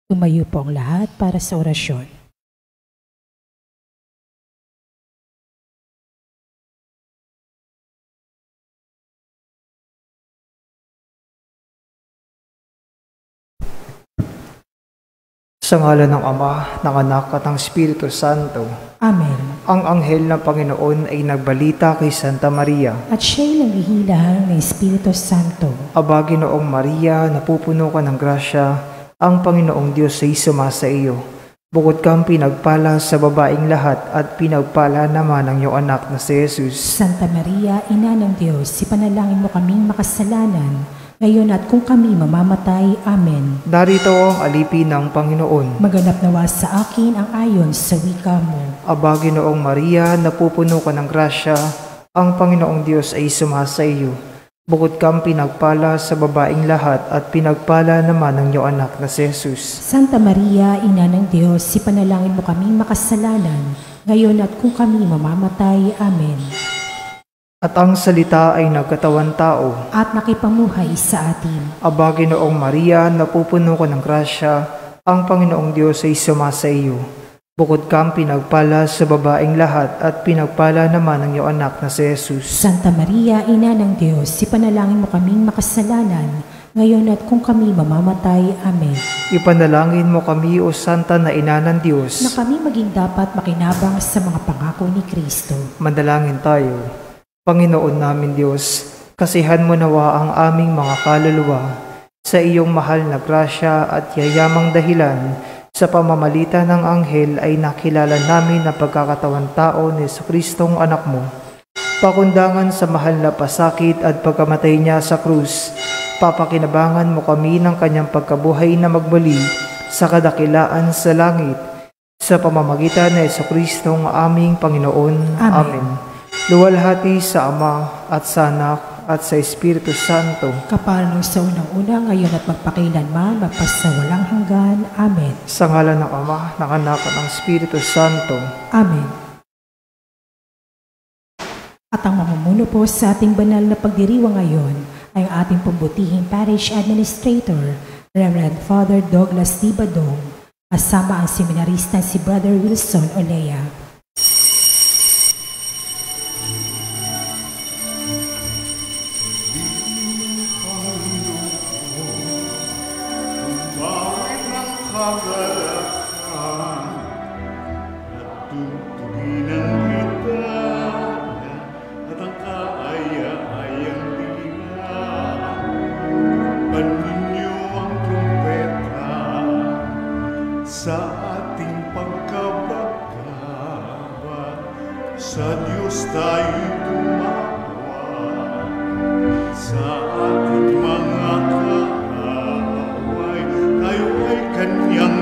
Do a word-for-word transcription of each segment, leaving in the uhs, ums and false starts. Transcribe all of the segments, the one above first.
Tumayo po ang lahat para sa orasyon. Sa ngalan ng Ama, ng Anak at ng Espiritu Santo. Amen. Ang anghel ng Panginoon ay nagbalita kay Santa Maria. At siya'y nanghihilahang ng Espiritu Santo. Aba, Ginoong Maria, napupuno ka ng grasya, ang Panginoong Diyos ay sumasa iyo. Bukod kang pinagpala sa babaing lahat at pinagpala naman ang iyong anak na si Jesus. Santa Maria, Ina ng Diyos, ipanalangin mo kaming makasalanan, ngayon at kung kami mamamatay. Amen. Darito ang alipin ng Panginoon. Maganap nawa sa akin ang ayon sa wika mo. Aba, Ginoong Maria, napupuno ka ng grasya, ang Panginoong Diyos ay sumasa iyo. Bukod kang pinagpala sa babaing lahat at pinagpala naman ang iyong anak na si Jesus. Santa Maria, Ina ng Diyos, ipanalangin mo kaming makasalanan, ngayon at kung kami mamamatay. Amen. At ang salita ay nagkatawan tao at nakipamuhay sa atin. Aba, Ginoong Maria, napupuno ka ng grasya, ang Panginoong Diyos ay sumasa iyo. Bukod kang pinagpala sa babaing lahat at pinagpala naman ang iyong anak na si Jesus. Santa Maria, Ina ng Diyos, ipanalangin mo kaming makasalanan, ngayon at kung kami mamamatay. Amen. Ipanalangin mo kami, O Santa na Ina ng Diyos, na kami maging dapat makinabang sa mga pangako ni Kristo. Manalangin tayo. Panginoon namin Diyos, kasihan mo nawa ang aming mga kaluluwa sa iyong mahal na grasya at yayamang dahilan. Sa pamamalitan ng anghel ay nakilala namin na pagkakatawan tao ni Jesucristong anak mo. Pakundangan sa mahal na pasakit at pagkamatay niya sa krus, papakinabangan mo kami ng kanyang pagkabuhay na magbali sa kadakilaan sa langit. Sa pamamagitan ni Jesucristong aming Panginoon. Amen. Amen. Luwalhati sa Ama at sa Anak at sa Espiritu Santo. Kapalong sa unang-una, ngayon at magpakailanman, magpasawalang hanggan. Amen. Sa ngalan ng Ama, ng Anak at ng Espiritu Santo. Amen. At ang mamumuno po sa ating banal na pagdiriwang ngayon ay ang ating pambutihing Parish Administrator, Reverend Father Douglas D. Badong, kasama ang seminarista si Brother Wilson Olea. Sa Diyos tayo tumawa, sa ating mga kaaway, tayo ay Kanyang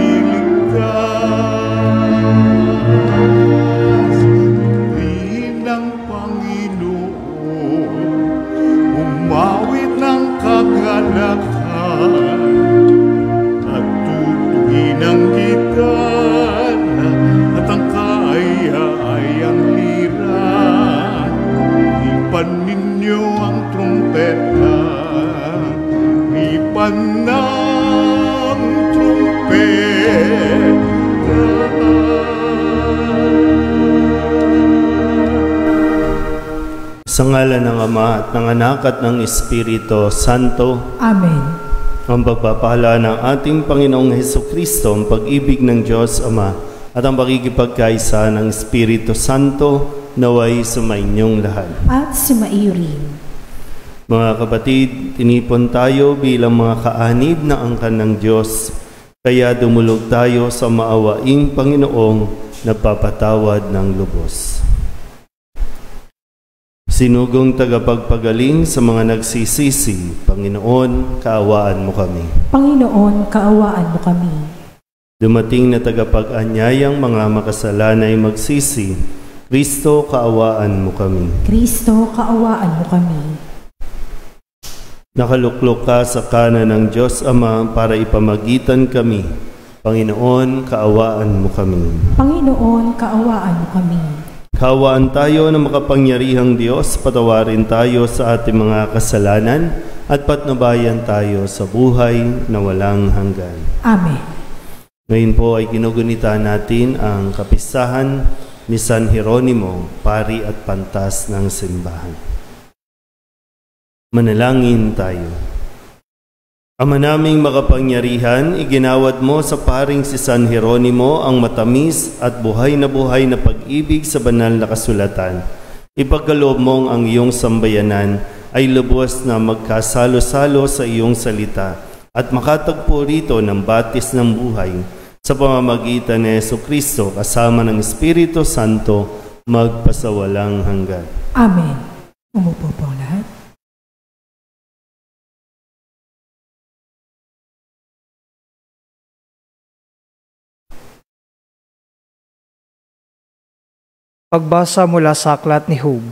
iniligtas. Purihin ang Panginoon, umawit ng kagalakan, at tutugin ang gitara at ang kaaya-ayang lira. Ipan ninyo ang trumpeta, ipan ng trumpeta. Sa ngalan ng Ama at ng Anak at ng Espiritu Santo. Amen. Ang pagpapala ng ating Panginoong Hesukristo, ang pag-ibig ng Diyos Ama, at ang pakikipagkaisa ng Espiritu Santo naway sumainyong lahat. At sumaiyo rin. Mga kapatid, tinipon tayo bilang mga kaanib na angkan ng Diyos, kaya dumulog tayo sa maawaing Panginoong nagpapatawad ng lubos. Sinugong tagapagpagaling sa mga nagsisisi, Panginoon, kaawaan mo kami. Panginoon, kaawaan mo kami. Dumating na tagapag-anyayang mga makasalanay magsisi, Kristo, kaawaan mo kami. Kristo, kaawaan mo kami. Nakaluklok ka sa kanan ng Diyos Ama para ipamagitan kami. Panginoon, kaawaan mo kami. Panginoon, kaawaan mo kami. Kaawaan tayo ng makapangyarihang Diyos, patawarin tayo sa ating mga kasalanan at patnubayan tayo sa buhay na walang hanggan. Amen. Ngayon po ay ginugunita natin ang kapistahan ni San Jeronimo, pari at pantas ng simbahan. Manalangin tayo. Ama naming makapangyarihan, iginawad mo sa paring si San Jeronimo ang matamis at buhay na buhay na pag-ibig sa banal na kasulatan. Ipagkaloob mong ang iyong sambayanan ay lubos na magkasalo-salo sa iyong salita at makatagpo rito ng batis ng buhay sa pamamagitan ni Jesucristo kasama ng Espiritu Santo magpasawalang hanggan. Amen. Umupo po ang lahat. Pagbasa mula sa aklat ni Job.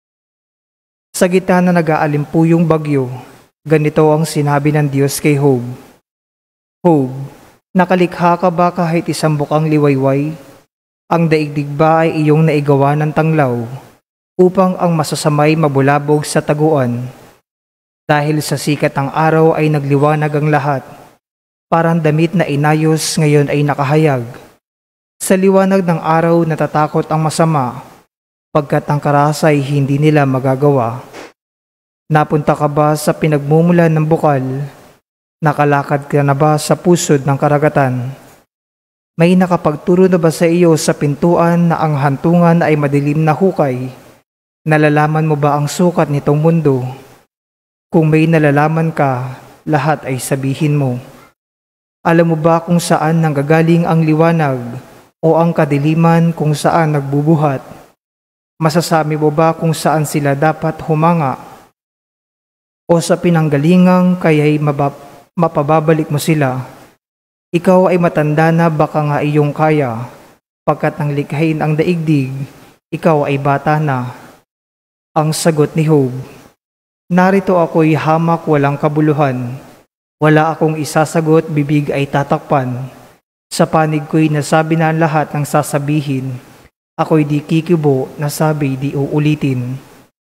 Sa gitna na nag-aalimpuyong bagyo, ganito ang sinabi ng Diyos kay Job. Job, nakalikha ka ba kahit isang bukang liwayway? Ang daigdig ba ay iyong naigawa ng tanglaw, upang ang masasamay mabulabog sa taguan? Dahil sa sikat ng araw ay nagliwanag ang lahat, parang damit na inayos ngayon ay nakahayag. Sa liwanag ng araw natatakot ang masama, pagkat ang karasay hindi nila magagawa. Napunta ka ba sa pinagmumulan ng bukal? Nakalakad ka na ba sa pusod ng karagatan? May nakapagturo na ba sa iyo sa pintuan na ang hantungan ay madilim na hukay? Nalalaman mo ba ang sukat nitong mundo? Kung may nalalaman ka, lahat ay sabihin mo. Alam mo ba kung saan nanggagaling ang liwanag o ang kadiliman kung saan nagbubuhat? Masasabi mo ba kung saan sila dapat humanga? O sa pinanggalingang kaya'y mabab- mapababalik mo sila? Ikaw ay matanda na, baka nga iyong kaya, pagkat nang likhain ang daigdig, ikaw ay bata na. Ang sagot ni Job, narito ako'y hamak walang kabuluhan, wala akong isasagot, bibig ay tatakpan. Sa panig ko'y nasabi na ang lahat ng sasabihin, ako'y di kikibo, nasabi di uulitin.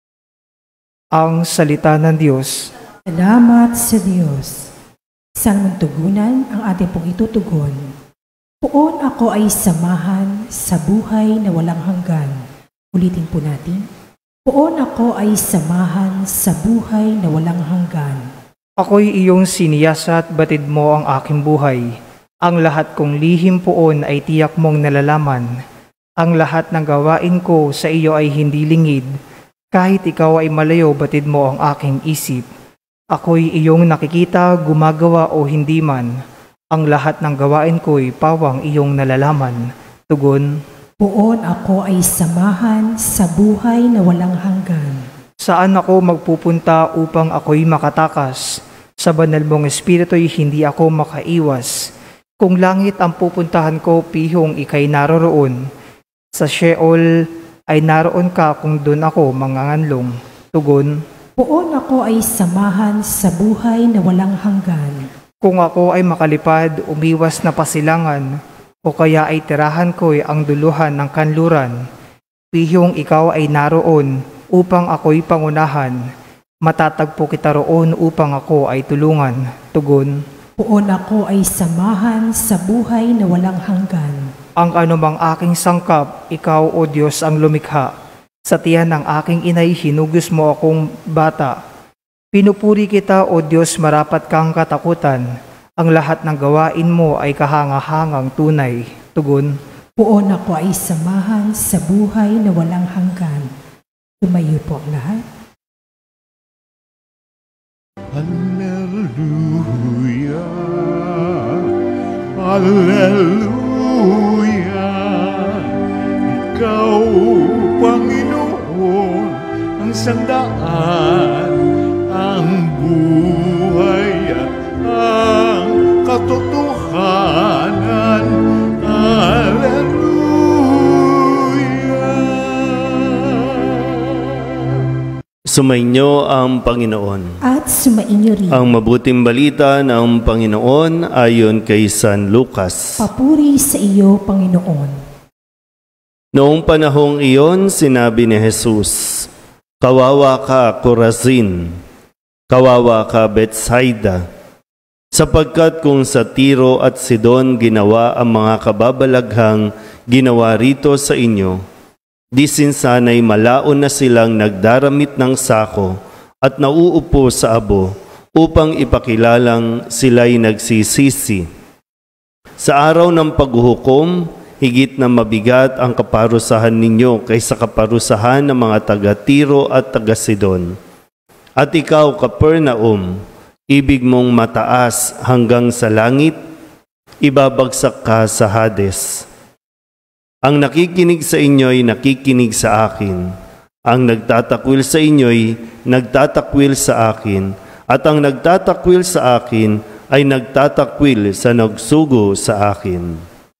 Ang salita ng Diyos. Salamat sa Diyos. Saan mong tugunan ang ating pong itutugon? Poon ako ay samahan sa buhay na walang hanggan. Ulitin po natin. Poon ako ay samahan sa buhay na walang hanggan. Ako'y iyong siniyasat, batid mo ang aking buhay. Ang lahat kong lihim poon ay tiyak mong nalalaman. Ang lahat ng gawain ko sa iyo ay hindi lingid. Kahit ikaw ay malayo, batid mo ang aking isip. Ako'y iyong nakikita, gumagawa o hindi man. Ang lahat ng gawain ko'y pawang iyong nalalaman. Tugon, Poon ako ay samahan sa buhay na walang hanggan. saan ako magpupunta upang ako'y makatakas? Sa banal mong espiritu'y hindi ako makaiwas. Kung langit ang pupuntahan ko, pihong ikay naroroon. Sa Sheol ay naroon ka kung doon ako manganganlong. Tugon, Poon ako ay samahan sa buhay na walang hanggan. kung ako ay makalipad, umiwas na pasilangan, o kaya ay tirahan ko'y ang duluhan ng kanluran, pihong ikaw ay naroon upang ako'y pangunahan. Matatagpo kita roon upang ako ay tulungan. Tugon, Poon ako ay samahan sa buhay na walang hanggan. ang anumang aking sangkap, ikaw o Diyos ang lumikha. Sa tiyan ng aking inay, hinugis mo akong bata. Pinupuri kita o Diyos, marapat kang katakutan. Ang lahat ng gawain mo ay kahangahangang tunay. Tugon, Poon ako ay samahan sa buhay na walang hanggan. Tumayo po ang lahat. Hallelujah, Hallelujah. Ikaw, Panginoon, ang sandaan, ang buhay at ang katotohanan. Hallelujah. Sumainyo ang Panginoon. At sumainyo rin. Ang mabuting balita ng Panginoon ayon kay San Lucas. Papuri sa iyo, Panginoon. Noong panahong iyon, sinabi ni Jesus, Kawawa ka, Corazin! Kawawa ka, Bethsaida, sapagkat kung sa Tiro at Sidon ginawa ang mga kababalaghang ginawa rito sa inyo, di sinsanay malaon na silang nagdaramit ng sako at nauupo sa abo upang ipakilalang sila'y nagsisisi. Sa araw ng paghuhukom, higit na mabigat ang kaparusahan ninyo kaysa kaparusahan ng mga taga-Tiro at taga-Sidon. At ikaw, Capernaum, ibig mong mataas hanggang sa langit, ibabagsak ka sa Hades. Ang nakikinig sa inyo'y nakikinig sa akin. Ang nagtatakwil sa inyo'y nagtatakwil sa akin. At ang nagtatakwil sa akin ay nagtatakwil sa nagsugo sa akin.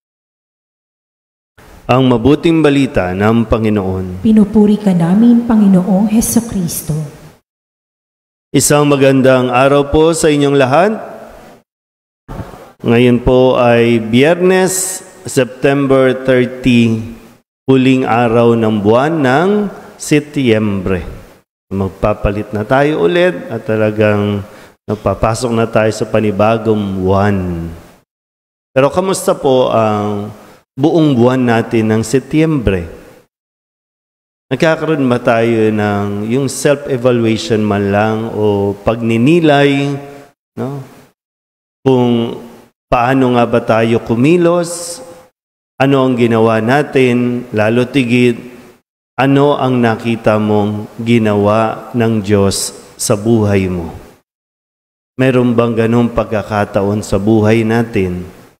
Ang mabuting balita ng Panginoon. Pinupuri ka namin, Panginoong Hesukristo. Isang magandang araw po sa inyong lahat. Ngayon po ay Biyernes, September thirtieth, huling araw ng buwan ng Setyembre. Magpapalit na tayo ulit at talagang nagpapasok na tayo sa panibagong buwan. Pero kamusta po ang buong buwan natin ng Setyembre? Nagkakaroon ba tayo ng yung self-evaluation man lang o pagninilay, no? Kung paano nga ba tayo kumilos, ano ang ginawa natin, lalo tigit, ano ang nakita mong ginawa ng Diyos sa buhay mo? Meron bang ganong pagkakataon sa buhay natin?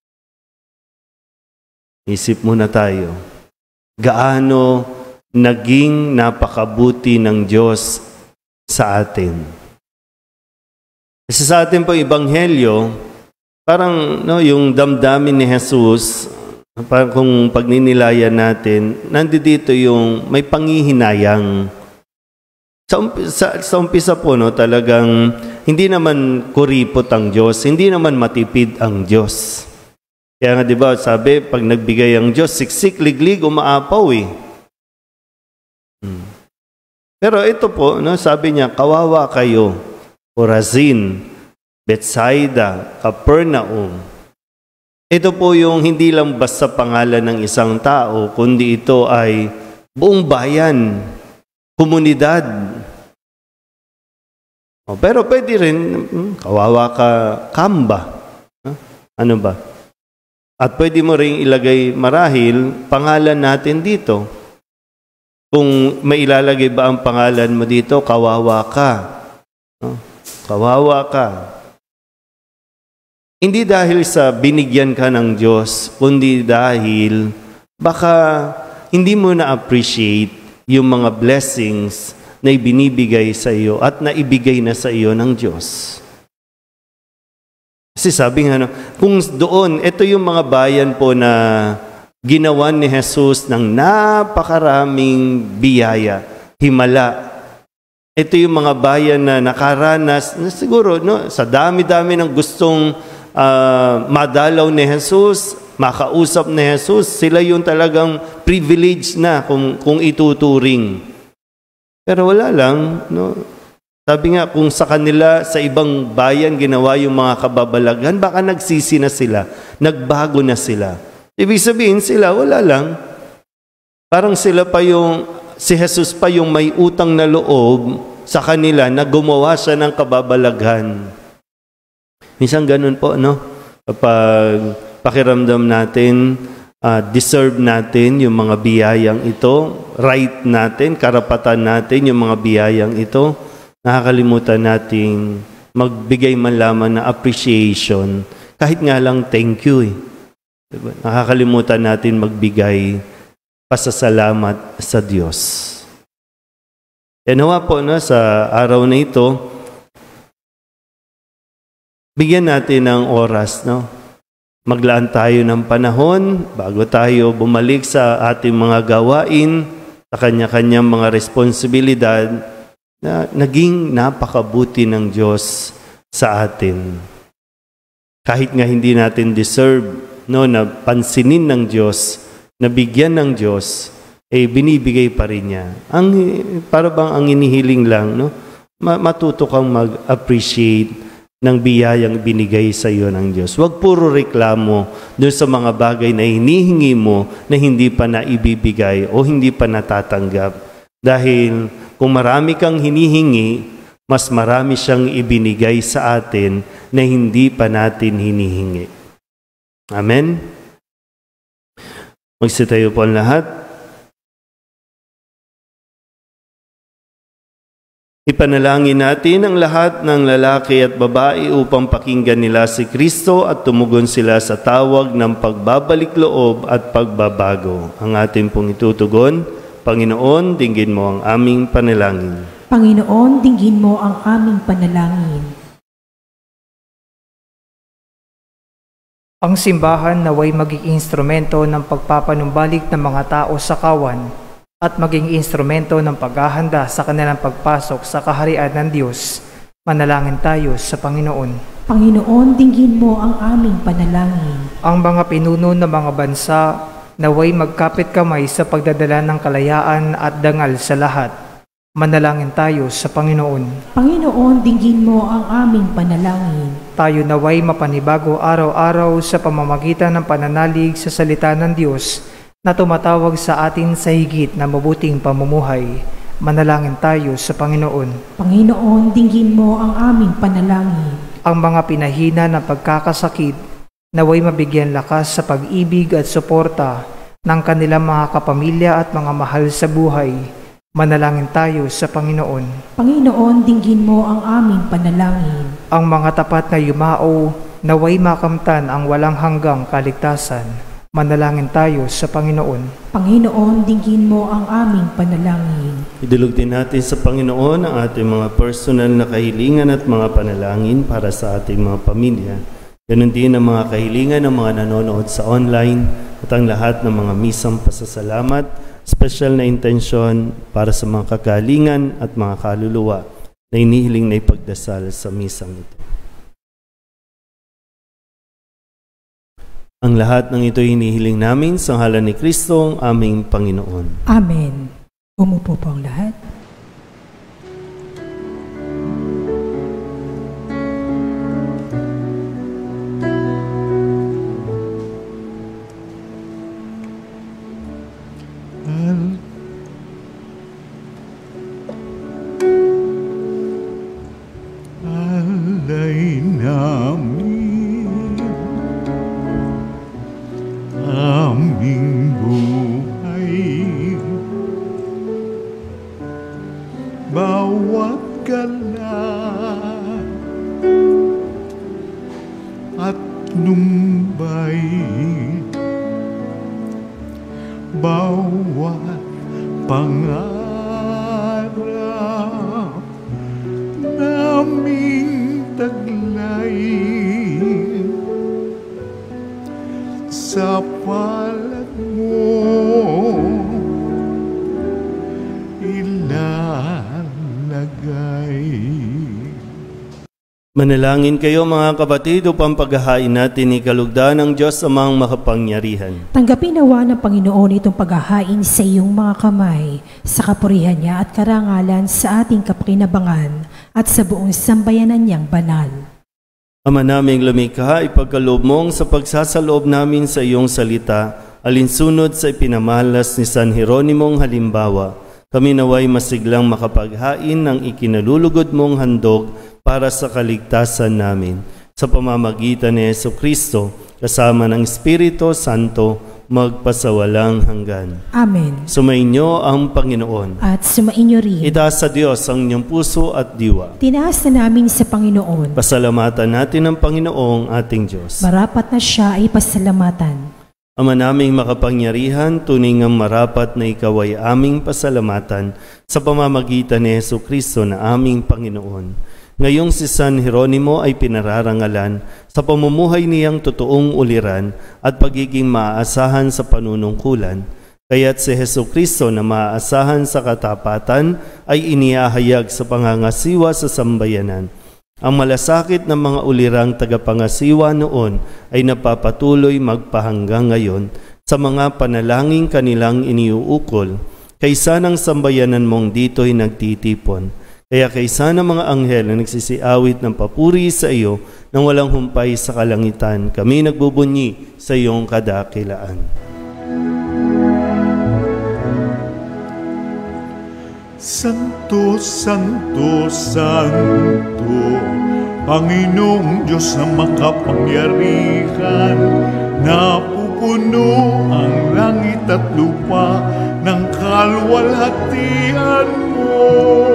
Isip muna tayo. Gaano naging napakabuti ng Diyos sa atin? Kasi sa atin po Ebanghelyo, parang no, yung damdamin ni Jesus, parang kung pagninilayan natin, nandito yung may pangihinayang. Sa, sa, sa umpisa po, no, talagang hindi naman kuripot ang Diyos, hindi naman matipid ang Diyos. Kaya nga diba, sabi, pag nagbigay ang Diyos, siksik, liglig, umaapaw eh. Hmm. Pero ito po, no, sabi niya, kawawa kayo, Chorazin, Bethsaida, Capernaum. Ito po yung hindi lang basta pangalan ng isang tao, kundi ito ay buong bayan, komunidad. O, pero pwede rin, hmm, kawawa ka, Kamba. Huh? Ano ba? At pwede mo rin ilagay marahil pangalan natin dito. Kung may ilalagay ba ang pangalan mo dito, kawawa ka. No? Kawawa ka. Hindi dahil sa binigyan ka ng Diyos, kundi dahil baka hindi mo na-appreciate yung mga blessings na ibinibigay sa iyo at naibigay na sa iyo ng Diyos. Kasi sabi nga, no, kung doon, ito yung mga bayan po na ginawa ni Jesus ng napakaraming biyaya, himala. Ito yung mga bayan na nakaranas, na siguro no, sa dami-dami ng gustong uh, madalaw ni Jesus, makausap ni Jesus, sila yung talagang privilege na kung, kung ituturing. Pero wala lang, no? Sabi nga, kung sa kanila, sa ibang bayan ginawa yung mga kababalaghan, baka nagsisi na sila, nagbago na sila. Ibig sabihin sila, wala lang. Parang sila pa yung, si Jesus pa yung may utang na loob sa kanila na gumawa siya ng kababalaghan. Minsan ganun po, no? Kapag pakiramdam natin, uh, deserve natin yung mga biyayang ito, right natin, karapatan natin yung mga biyayang ito, nakakalimutan nating magbigay man lamang na appreciation, kahit nga lang thank you eh. Diba? Nakakalimutan natin magbigay pasasalamat sa Diyos. E nawa po no, sa araw na ito, bigyan natin ng oras, no? Maglaan tayo ng panahon bago tayo bumalik sa ating mga gawain, sa kanya-kanyang mga responsibilidad na naging napakabuti ng Diyos sa atin. Kahit nga hindi natin deserve, no, na pansinin ng Diyos, na bigyan ng Diyos, eh binibigay pa rin niya. Ang, para bang ang inihiling lang, no? ma- matuto kang mag-appreciate ng biyayang binigay sa iyo ng Diyos. Huwag puro reklamo doon sa mga bagay na hinihingi mo na hindi pa naibibigay o hindi pa natatanggap. Dahil kung marami kang hinihingi, mas marami siyang ibinigay sa atin na hindi pa natin hinihingi. Amen? Magsitayo po ang lahat. Ipanalangin natin ang lahat ng lalaki at babae upang pakinggan nila si Kristo at tumugon sila sa tawag ng pagbabalik loob at pagbabago. Ang ating pong itutugon, Panginoon, dinggin mo ang aming panalangin. Panginoon, dinggin mo ang aming panalangin. Ang simbahan naway maging instrumento ng pagpapanumbalik ng mga tao sa kawan at maging instrumento ng paghahanda sa kanilang pagpasok sa kaharian ng Diyos. Manalangin tayo sa Panginoon. Panginoon, dinggin mo ang aming panalangin. Ang mga pinuno ng mga bansa naway magkapit kamay sa pagdadala ng kalayaan at dangal sa lahat. Manalangin tayo sa Panginoon. Panginoon, dinggin mo ang aming panalangin. Tayo naway mapanibago araw-araw sa pamamagitan ng pananalig sa salita ng Diyos na tumatawag sa atin sa higit na mabuting pamumuhay. Manalangin tayo sa Panginoon. Panginoon, dinggin mo ang aming panalangin. Ang mga pinahina ng pagkakasakit naway mabigyan lakas sa pag-ibig at suporta ng kanilang mga kapamilya at mga mahal sa buhay. Manalangin tayo sa Panginoon. Panginoon, dinggin mo ang aming panalangin. Ang mga tapat na yumao, naway makamtan ang walang hanggang kaligtasan. Manalangin tayo sa Panginoon. Panginoon, dinggin mo ang aming panalangin. Idulog din natin sa Panginoon ang ating mga personal na kahilingan at mga panalangin para sa ating mga pamilya. Ganun din ang mga kahilingan ng mga nanonood sa online at ang lahat ng mga misang pasasalamat, special na intensyon para sa mga kagalingan at mga kaluluwa na inihiling na ipagdasal sa misang ito. Ang lahat ng ito hinihiling namin sa ngalan ni Kristo, ang aming Panginoon. Amen. Umupo po ang lahat. Alay namin aming buhay, bawat gala at numbay, bawat pangarap naming taglay sa palad mo ilalagay. Manalangin kayo mga kapatid upang paghahain natin ni kalugdan ng Diyos amang makapangyarihan. Tanggapin nawa ng Panginoon itong paghahain sa iyong mga kamay, sa kapurihan niya at karangalan sa ating kapakinabangan at sa buong sambayanan niyang banal. Ama naming lumikha, ipagkaloob mong sa pagsasaloob namin sa iyong salita, alinsunod sa ipinamalas ni San Jeronimong halimbawa, kami naway masiglang makapaghain ng ikinalulugod mong handog para sa kaligtasan namin. Sa pamamagitan ni Jesucristo, kasama ng Espiritu Santo, magpasawalang hanggan. Amen. Sumainyo ang Panginoon. At sumainyo rin. Itaas sa Diyos ang inyong puso at diwa. Tinaas na namin sa Panginoon. Pasalamatan natin ang Panginoong ating Diyos. Marapat na siya ay pasalamatan. Ama naming makapangyarihan, tunay ngang marapat na ikaw ay aming pasalamatan sa pamamagitan ni Jesucristo na aming Panginoon. Ngayong si San Jeronimo ay pinararangalan sa pamumuhay niyang totoong uliran at pagiging maaasahan sa panunungkulan, kaya't si Jesucristo na maaasahan sa katapatan ay iniahayag sa pangangasiwa sa sambayanan. Ang malasakit ng mga ulirang tagapangasiwa noon ay napapatuloy magpahanggang ngayon sa mga panalangin kanilang iniuukol, kaysa ng sambayanan mong dito'y nagtitipon. Kaya kaysa ng mga anghel na nagsisiawit ng papuri sa iyo nang walang humpay sa kalangitan, kami nagbubunyi sa iyong kadakilaan. Santo, Santo, Santo, Panginoong Diyos na makapangyarihan, napupuno ang langit at lupa ng kaluwalhatian mo.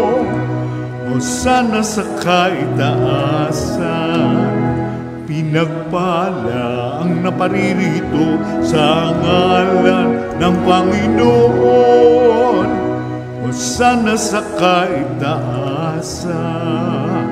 Hosana sa kaitaasan, pinagpala ang naparirito sa ngalan ng Panginoon. Hosana sa kaitaasan.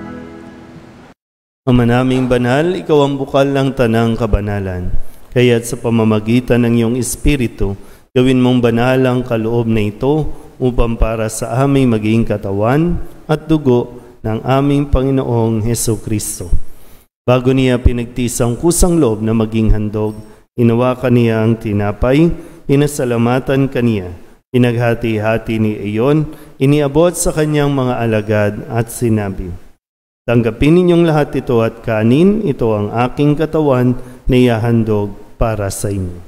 Ama naming banal, ikaw ang bukal ng tanang kabanalan. Kaya't sa pamamagitan ng iyong Espiritu, gawin mong banal ang kaloob na ito upang para sa aming maging katawan at dugo ng aming Panginoong Hesukristo. Bago niya pinagtiis ang kusang loob na maging handog, inawakan niya ang tinapay, pinasalamatan kaniya, pinaghati-hati ni iyon, iniabot sa kanyang mga alagad at sinabi, tanggapin ninyong lahat ito at kanin, ito ang aking katawan na ihahandog para sa inyo.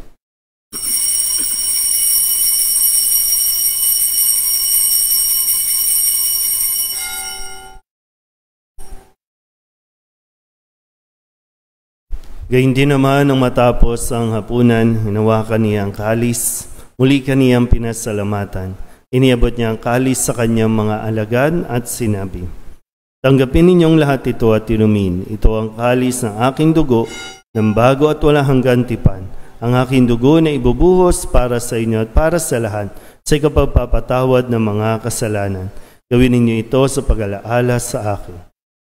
Gayun din naman nang matapos ang hapunan, hinawakan niya ang kalis, muli kaniyang pinasalamatan. Iniabot niya ang kalis sa kanyang mga alagad at sinabi, tanggapin ninyong lahat ito at inumin. Ito ang kalis ng aking dugo, ng bago at walang hanggan tipan. Ang aking dugo na ibubuhos para sa inyo at para sa lahat sa ikapagpapatawad ng mga kasalanan. Gawin ninyo ito sa pag-alaala sa akin.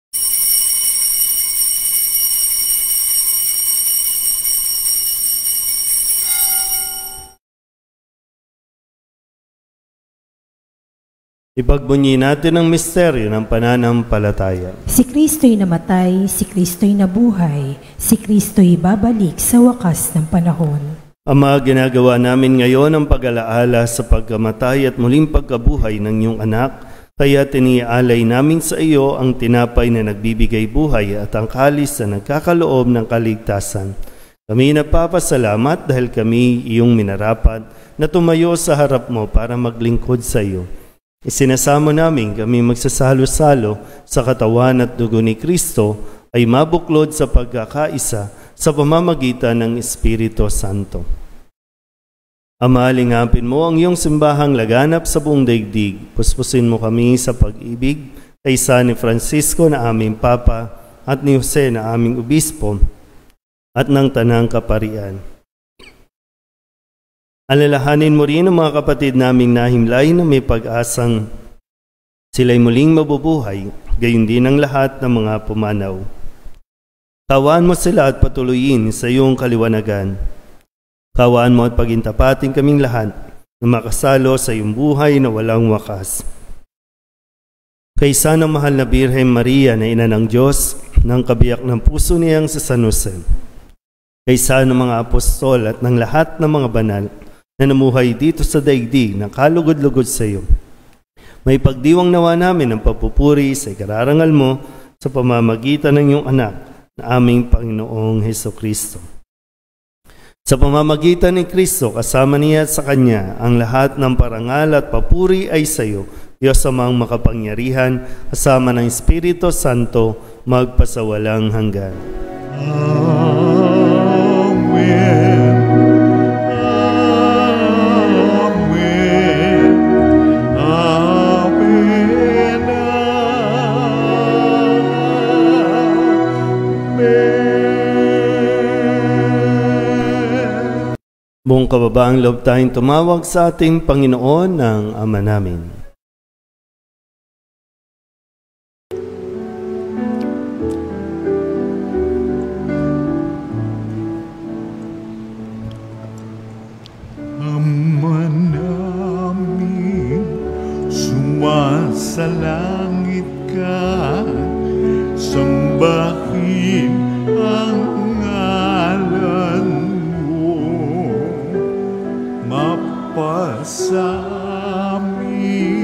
Ipagbunyi natin ang misteryo ng pananampalataya. Si Kristo'y namatay, si Kristo'y nabuhay, si Kristo'y babalik sa wakas ng panahon. Ama, ginagawa namin ngayon ang pag-alaala sa pagkamatay at muling pagkabuhay ng iyong anak, kaya tiniaalay namin sa iyo ang tinapay na nagbibigay buhay at ang kalis na nagkakaloob ng kaligtasan. Kami nagpapasalamat dahil kami iyong minarapat na tumayo sa harap mo para maglingkod sa iyo. Isinasamo namin kami magsasalo-salo sa katawan at dugo ni Kristo ay mabuklod sa pagkakaisa sa pamamagitan ng Espiritu Santo. Ama, lingapin mo ang iyong simbahang laganap sa buong daigdig. Puspusin mo kami sa pag-ibig kaysa ni Francisco na aming Papa at ni Jose na aming Obispo at ng Tanang Kaparian. Alalahanin mo rin ang mga kapatid naming nahimlay na may pag-asang sila'y muling mabubuhay, gayon din ang lahat ng mga pumanaw. Kawaan mo sila at patuloyin sa iyong kaliwanagan. Kawaan mo at pagintapatin kaming lahat na makasalo sa iyong buhay na walang wakas. Kaysa ng mahal na Birhen Maria na ina ng Diyos, ng kabiyak ng puso niyang sa San Jose. Kaysa ng mga apostol at ng lahat ng mga banal na namuhay dito sa daigdig na kalugod-lugod sa iyo. May pagdiwang nawa namin ang papupuri sa ikararangal mo sa pamamagitan ng iyong anak na aming Panginoong Hesukristo. Sa pamamagitan ni Kristo, kasama niya at sa Kanya, ang lahat ng parangal at papuri ay sa iyo, Diyos amang makapangyarihan, kasama ng Espiritu Santo, magpasawalang hanggan. Amen. Buong kababaang loob tayong tumawag sa ating Panginoon ng Ama namin. Ama namin, sumasalangit ka, sambahin ang ngalan mo, mapasamin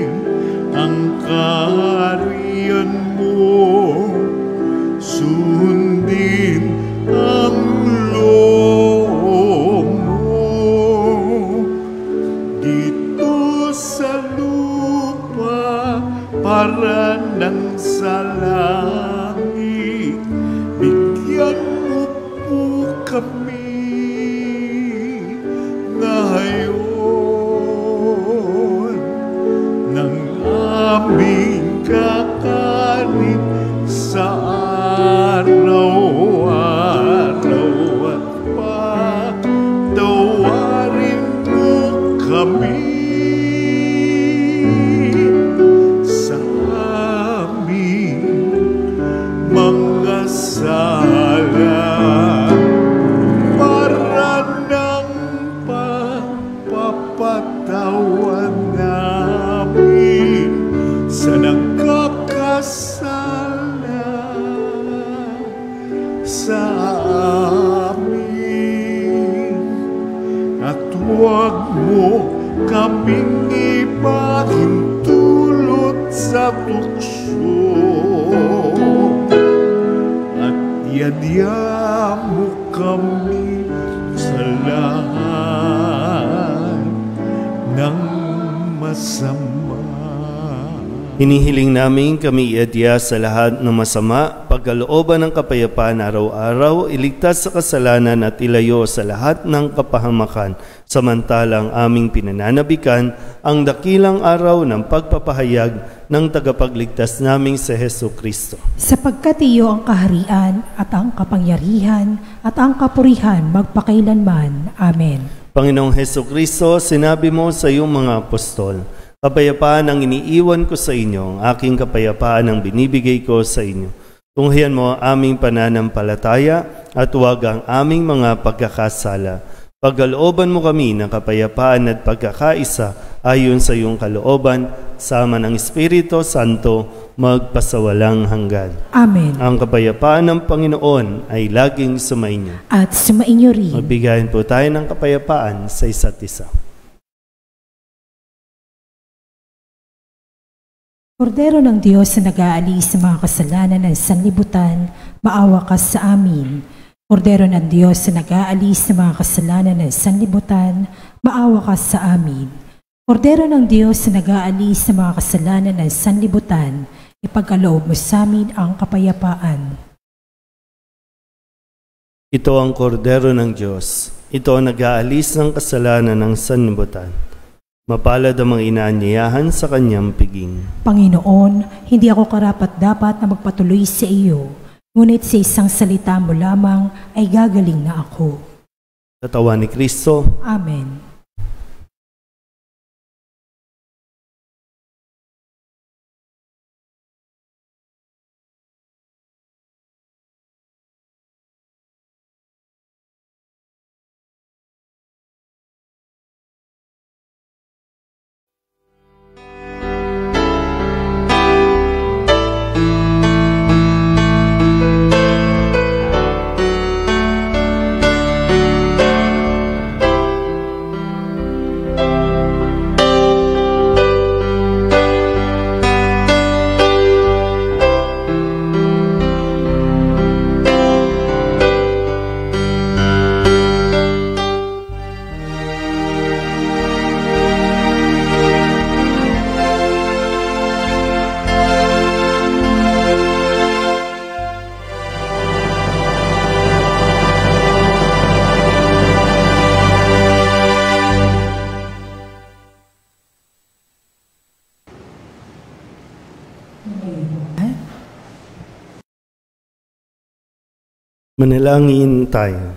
at huwag mo kaming ipahintulot sa tukso, at yadya mo kami sa lahat ng masama. Hinihiling namin kami iadya sa lahat ng masama, pagkalooban ng kapayapaan araw-araw, iligtas sa kasalanan at ilayo sa lahat ng kapahamakan, samantalang aming pinananabikan ang dakilang araw ng pagpapahayag ng tagapagligtas naming si Hesus Kristo. Sapagkat iyo ang kaharian at ang kapangyarihan at ang kapurihan magpakailanman. Amen. Panginoong Hesus Kristo, sinabi mo sa iyong mga apostol, kapayapaan ang iniiwan ko sa inyo, ang aking kapayapaan ang binibigay ko sa inyo. Tunghayan mo ang aming pananampalataya at huwag ang aming mga pagkakasala. Pagkalooban mo kami ng kapayapaan at pagkakaisa ayon sa iyong kalooban, sama ng Espiritu Santo, magpasawalang hanggan. Amen. Ang kapayapaan ng Panginoon ay laging sumainyo. At sumainyo rin. Magbigayin po tayo ng kapayapaan sa isa't isa. Kordero ng Diyos na nag-aalis sa mga kasalanan ng sanlibutan, maawa ka sa amin. Kordero ng Diyos na nag-aalis sa mga kasalanan ng sanlibutan, maawa ka sa amin. Kordero ng Diyos na nag-aalis sa mga kasalanan ng sanlibutan, ipagkaloob mo sa amin ang kapayapaan. Ito ang kordero ng Diyos. Ito ang nag-aalis ng kasalanan ng sanlibutan. Mapalad ang mga inaanyayahan sa kanyang piging. Panginoon, hindi ako karapat-dapat na magpatuloy sa iyo, ngunit sa isang salita mo lamang ay gagaling na ako. Katawan ni Kristo. Amen. Manalangin tayo.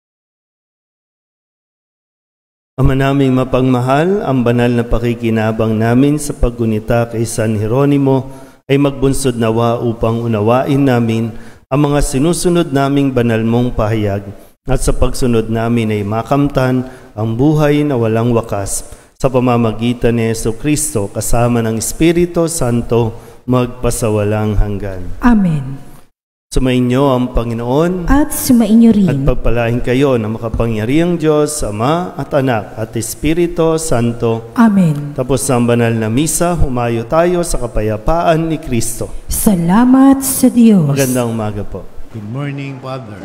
Ama naming mapagmahal, ang banal na pakikinabang namin sa paggunita kay San Jeronimo ay magbunsod nawa upang unawain namin ang mga sinusunod naming banal mong pahayag at sa pagsunod namin ay makamtan ang buhay na walang wakas sa pamamagitan ni Hesus Kristo kasama ng Espiritu Santo magpasawalang hanggan. Amen. Sumainyo ang Panginoon At sumainyo rin. at pagpalain kayo ng makapangyarihang Diyos, Ama at Anak at Espiritu Santo. Amen. Tapos ang banal na misa, humayo tayo sa kapayapaan ni Kristo. Salamat sa Diyos. Magandang umaga po. Good morning, Father.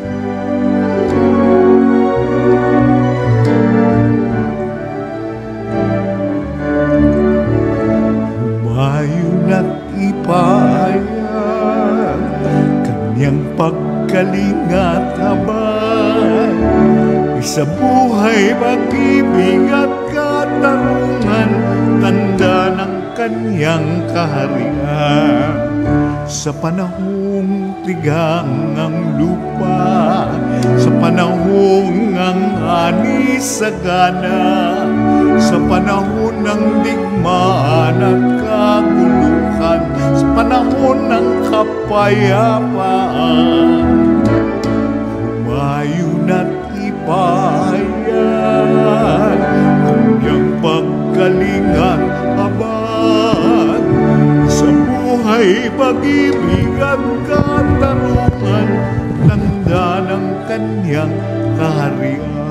Humayo na't ipahayag kanyang pagkalingat habay, isa buhay, pag-ibig at katarungan, tanda ng kanyang kaharian. Sa panahong tigang ang lupa, sa panahong ang ani sagana, sa panahon ng digmaan at kaguluhan, sa panahon ng kapayapaan, humayo na't ipahayag kanyang pagkalingat habag, sa buhay, pag-ibig at katarungan, tanda ng kanyang kaharian.